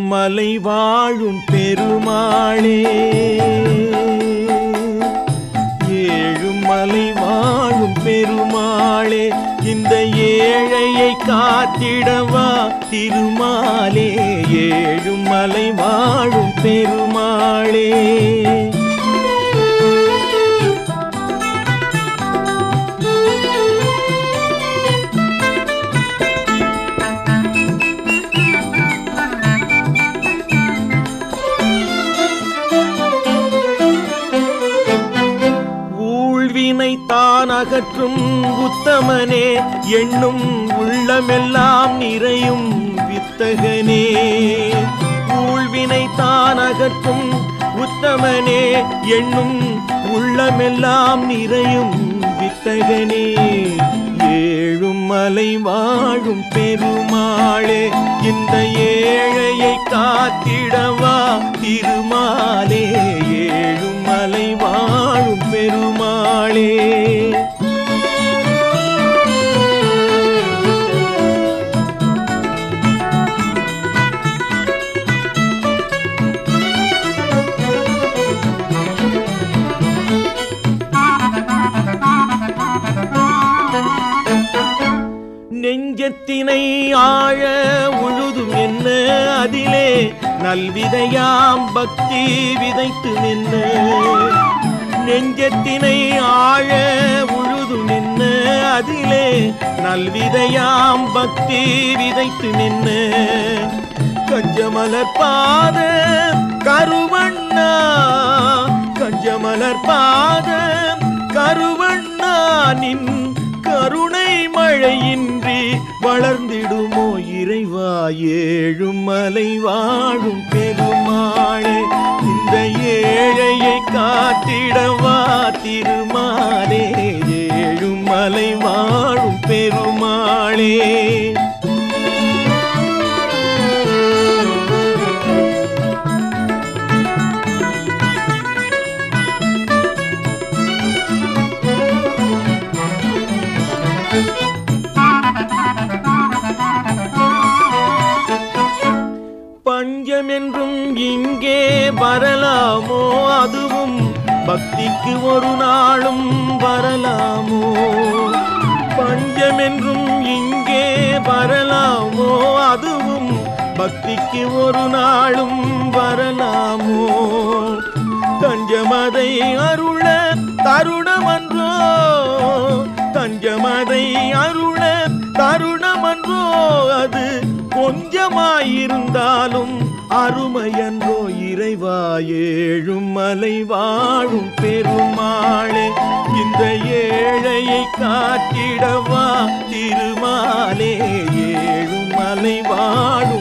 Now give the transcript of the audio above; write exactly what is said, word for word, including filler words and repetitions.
ஏழுமலை வாழும் பெருமாளே, ஏழுமலை வாழும் பெருமாளே, இந்த ஏழையை காத்திடவா திருமாலே, ஏழுமலை வாழும் பெருமாளே. தான் அகற்றும் உத்தமனே, எண்ணும் உள்ளமெல்லாம் நிறையும் வித்தகனே. ஊழ்வினை தான் அகற்றும் உத்தமனே, எண்ணும் உள்ளமெல்லாம் நிறையும் வித்தகனே. ஏழுமலை வாழும் பெருமாளே, இந்த ஏழையை காத்திடவா திருமாலே, ஏழுமலை வாழும் பெருமாளே. நெஞ்சத்தினை ஆழ உழுதும் என்ன, அதிலே நல்விதையாம் பக்தி விதைத்து நின்ன. நெஞ்சத்தினை ஆழ உழுதும் என்ன, அதிலே நல்விதையாம் பக்தி விதைத்து நின்ன. கஞ்சமலர் பாத கருவண்ணா, கஞ்சமலர் பாத கருவண்ணா, நின் கருணை மழையின்றி வளர்ந்திடுமோ இறைவா, ஏழுமலை வாழும் பெருமாளே, இந்த ஏழையை காத்திடவா திருமாலே, ஏழுமலை வாழும் பெருமாளே. பஞ்சம் என்றும் இங்கே வரலாமோ, அதுவும் பக்திக்கு ஒரு நாளும் வரலாமோ. பஞ்சம் என்றும் இங்கே வரலாமோ, அதுவும் பக்திக்கு ஒரு நாளும் வரலாமோ. தஞ்சமதை அருள தருணமன்றோ, தஞ்சமதை அருள தருணமன்றோ, அது கொஞ்சமாயிருந்தாலும் அருமையன்றோ இறைவா, ஏழுமலை வாழும் பெருமாளே, இந்த ஏழையை காத்திடவா திருமாலே, ஏழுமலை வாழும்